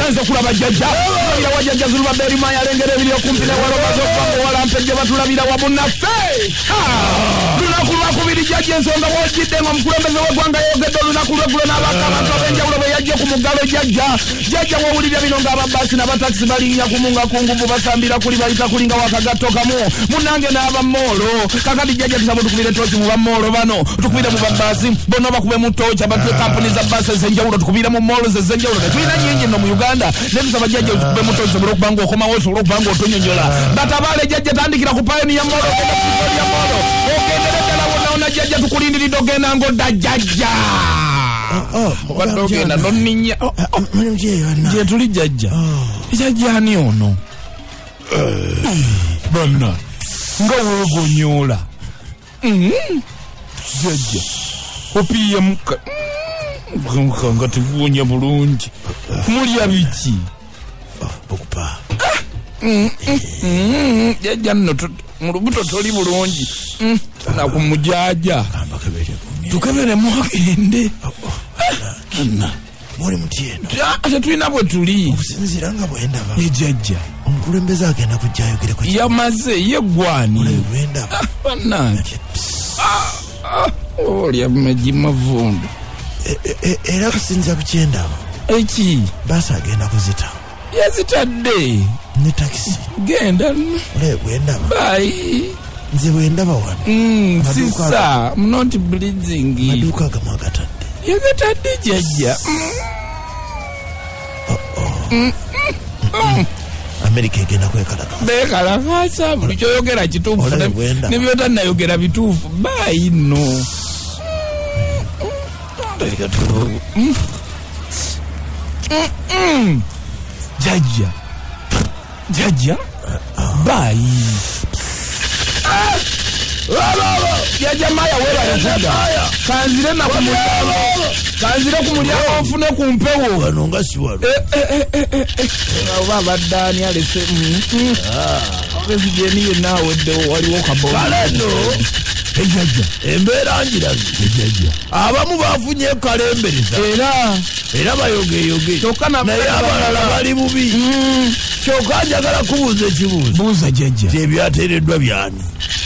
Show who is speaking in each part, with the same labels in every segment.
Speaker 1: Ogenze kulaba jjajja tulabira wa jjajja Zulubaberi Maya alengera ebiri okumpi ne Waloma z'okwango walampe gye batulabira wabunnaffe lunaku lwakubiri jjajja ensonga bw'ojjidde nga omukulembeze w'eggwanga yogedde olunaku lweggulo n'abaka abantu ab'enjawulo bwe yajje ku muggalo jjajja w'owulirya bino ng'ababaasi n'abatakisi balinnya kumunga ku nguvu basambira kuli bayita kulinga wakagatto kamu munnange n'abamoolo kakati jjajja tusaba tukubire tooki mu bamoolo bano tukubire mu babaasi bonna bakube mu tooki abatwe kampuni za baasi ez'enjawulo tukubire mu moolo ez'enjawulo tetulina nnyingi nno mu Uganda ne tusaba jjajja tukube mu tooki sobole okuba ng'okomawo osobole okuba ng'otunyonyola batabaale jjajja tandikira ku Pioneer Mall ogenda ku Victoria Mall ogendere ddala wonna jjajja tukulindiridde ogenda ng'odda jjajja obadde ogenda nonninya gye tuli jjajja jjajja ani ono bonna nga weegonyoola jjajja opiiye muka nga tebuwonya bulungi mulya biki
Speaker 2: okupa
Speaker 1: jjajja nno mu lubuto toli bulungi nakumujaja tukeberemu agende
Speaker 2: muli mutyeno
Speaker 1: tetulina bwe tuli
Speaker 2: okusinziira nga bwendaba
Speaker 1: jjajja
Speaker 2: omukulembeze agenda kujja ayogereko
Speaker 1: yamaze ye gwani
Speaker 2: bwendaba
Speaker 1: bannange olya magimavundu
Speaker 2: era kusinziira ku kyendaba
Speaker 1: eki
Speaker 2: baasi agenda kuzita
Speaker 1: yazitadde
Speaker 2: ne takisi
Speaker 1: genda
Speaker 2: bwendaba
Speaker 1: bayi
Speaker 2: nze bwendaba wano
Speaker 1: sisa not bleeding
Speaker 2: maduuka agamu agatadde
Speaker 1: yazitadde jjajja
Speaker 2: Amerika egenda
Speaker 1: bekalakasa buli kyoyogera kituufu ne byotannayogera bituufu bayi nno jjajja bayi jjajja Maya webalekudda kanzire kanzire ku mulyango nfune ku mpewo
Speaker 2: wano nga siwalo
Speaker 1: oba abaddaani alese presidenti yenna aweddewo waliwo
Speaker 2: kaleno
Speaker 1: ejjajja
Speaker 2: embeera njirazi
Speaker 1: ejjajja
Speaker 2: abamu bafunye kalembereza era bayogeyoge naye abalala bali bubi kyokka njagala kubuuza ekibuuzo
Speaker 1: buuza jjajja
Speaker 2: ebyateereddwa byani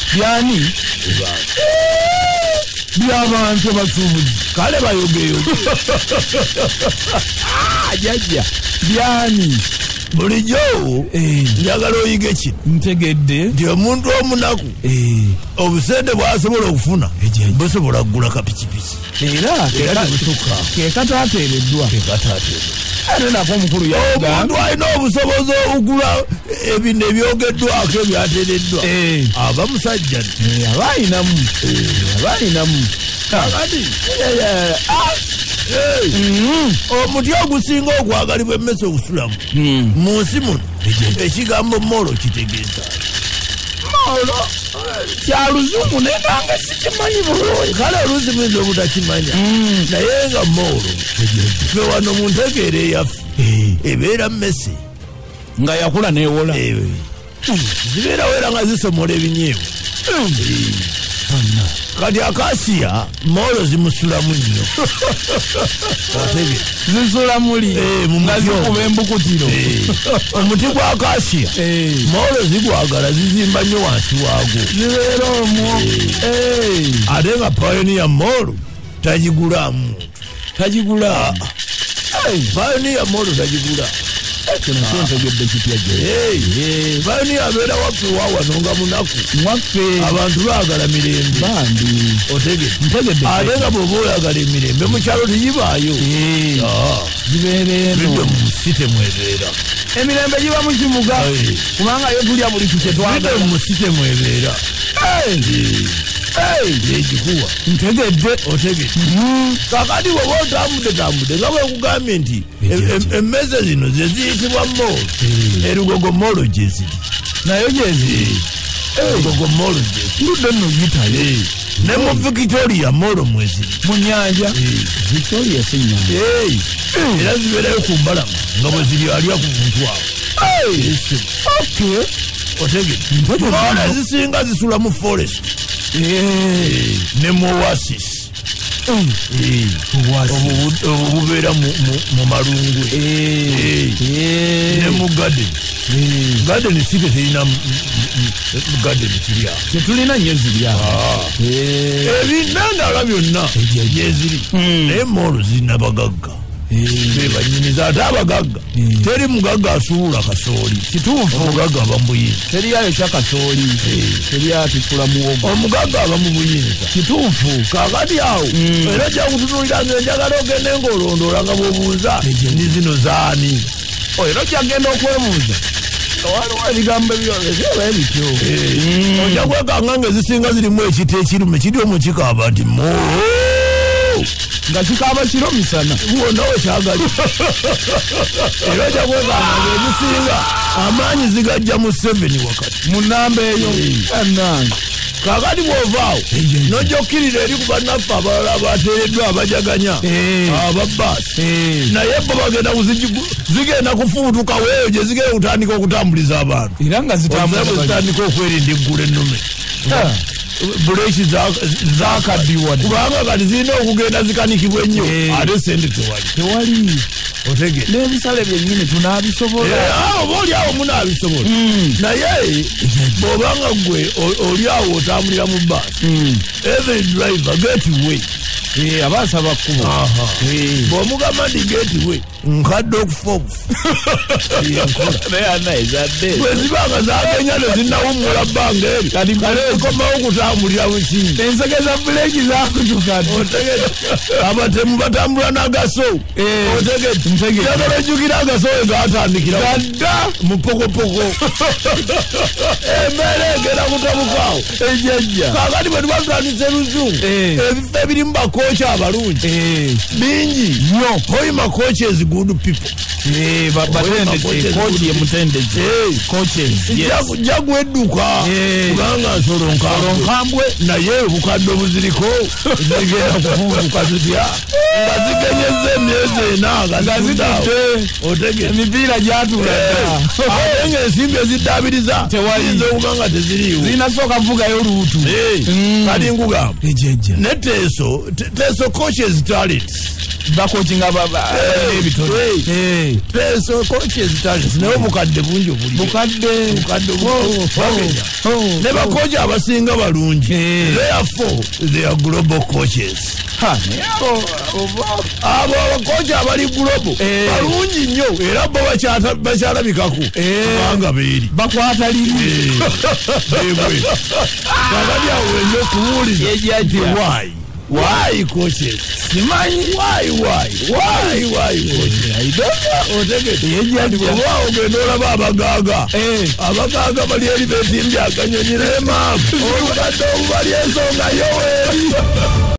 Speaker 1: by'abantu abasuubuzi
Speaker 2: kale bayogeyoge
Speaker 1: jjajja byani
Speaker 2: bulijjo njagala oyige kino
Speaker 1: ntegedde
Speaker 2: nti omuntu omunaku obusente bwasobola okufuna busobola kugula kapikipiki
Speaker 1: era kekataateereddwa ate nako omukulu
Speaker 2: omuntu alina obusobozi obugula ebino ebyogeddwako ebyateereddwa aba musajja
Speaker 1: abaayinamu
Speaker 2: kakati omuti ogusinga okwagalibwa emmese okusulamu mu nsi muno ekigambo moolo kitegeeza
Speaker 1: moolo kya luzungu nenanga sikimanyi bulungi
Speaker 2: kale oluusi muyinza obutakimanya naye nga moolo fe wano mu ntegeera eyaffe ebeera mmese
Speaker 1: nga yakula neewola
Speaker 2: zibeerawo era nga zisomola ebinyeebwa kati akasiya moolo zimusulamu nnyo
Speaker 1: zisula muli nga zikuba embukutiro
Speaker 2: omuti gwa akasiya moolo zigwagala zizimba nnyo wansi waagwo
Speaker 1: zibeera omwo
Speaker 2: ate nga Pioneer Mall tagigulamu
Speaker 1: tagigula
Speaker 2: Pioneer Mall tagigula
Speaker 1: kino kyentegedde kitya gye
Speaker 2: Pioneer abeera waffe wawano nga munaku
Speaker 1: waffe
Speaker 2: abantu baagala mirembe
Speaker 1: bandi
Speaker 2: otegedde ate nga bw'oba oyagala emirembe mu kyalo teyibaayo
Speaker 1: gibeera eno
Speaker 2: mu musite mwebeera
Speaker 1: emirembe giba mu kibuga kubanga yo tulya buli kiketwagala
Speaker 2: mu musite mwebeera egikuwa
Speaker 1: ntegedde
Speaker 2: otegedde kakati bw'oba otambudde nga bwekugambye nti emmeze zino ze ziyitibwa moolo erugogo moolo gye ziri
Speaker 1: nayo gyeziri
Speaker 2: erugogo moolo gye
Speaker 1: ludde nno gitayo
Speaker 2: ne mu Victoria moolo mweziri
Speaker 1: mu nyanja Victoria si nyanja
Speaker 2: era zibeerayo ku mbalama nga bwe ziri alya ku muntu awo otegedde moolo ezisinga zisula mu forest ne mu oasis obubeera mu malungu ne mu garden si teterina garden kirya
Speaker 1: tetulina nnyo zirya
Speaker 2: ebinandala byonna gyeziri naye moolo zirina bagagga bebanyiniza ate abagagga teri mugagga asuula kasooli kituufu omugagga aba mubuyinza
Speaker 1: teriyayo kyakasooli teryatikula muwogo
Speaker 2: omugagga aba mu buyinza
Speaker 1: kituufu
Speaker 2: kakati awo era kyakutunuulira nga enjagala ogende ngaolondoola nga bwobuuza ndi zino zaani
Speaker 1: era kyagenda okwebuuza waliwo ebigambo ebyoba ebityo
Speaker 2: ojja kwekanga nga ezisinga zirimu ekiti ekirume kiri omukikaaba nti
Speaker 1: nga kikaaba kiro misana
Speaker 2: wonna wekyagali era ojja kwekanga nga ezisinga amaanyi zigajja mu 7 wakati
Speaker 1: mu nnamba eyo annange
Speaker 2: kakati bw'ovaawo nojja okkirira eri ku bannaffe abalala abateereddwa abajaganya ababaasi naye bo bagenda zigenda kufuutuka weeyo gye zigenda kutandika okutambuliza abantu
Speaker 1: era nga
Speaker 2: zitandika okwerinda eggula ennume buleeki zakaddiwa kubanga kati zirina okugenda zikanikibwa ennyo ate sente tewali otegere
Speaker 1: n'ebisale byennyini tunaabisobola
Speaker 2: oba oli awo munaabisobola naye bw'obanga gwe oli awo otambulira mu baasi every driver get way
Speaker 1: abaasaba kkubo
Speaker 2: bw'omugamba ndi get way nkadde okufa bwe zibanga zagenya tezinnawummula bbanga eri kalikomawo okutambulira bukingi
Speaker 1: ensegeza buleeki zakutuka
Speaker 2: abatemu batambula n'agaso njagala ojjukira agaso we gaatandikira
Speaker 1: gadda
Speaker 2: mu pokopoko embeera egenda kutabukaawo
Speaker 1: ejjajja
Speaker 2: kakati bwe tubagandisa ebizungu ebifo ebirimu bakooki abalungi bingi nnyo hoyi makoochezi good people jagwedduka kubanga nsolonkambwe naye obukadde obuziriko zigenda kufunguka zitya nga zigenyeza emyezi 4 nga zitudde
Speaker 1: emipiira gyatulaga
Speaker 2: ate ng'ensimbi eziddaabiriza tewayinza okuba nga teziriiwo
Speaker 1: zinasooka vugayo oluutu
Speaker 2: kati nkugamba ne teeso coaches talent
Speaker 1: bakocinga ebitone
Speaker 2: teeso coaches talent naye obukadde bungi obuli ne bakoci abasinga balungi therefore they are global coaches abo abakoci abali global balungi nnyo era bo bakyalabikako kubanga beeri
Speaker 1: bakwata liri
Speaker 2: kakati awo wenyo okuwulira why coaches
Speaker 1: simanyi
Speaker 2: why coaches
Speaker 1: I don't know
Speaker 2: oba ogenda olaba abagaaga bali eri betimbya akanyonyi n'emaavu obukadde obubali ensonga yoweeri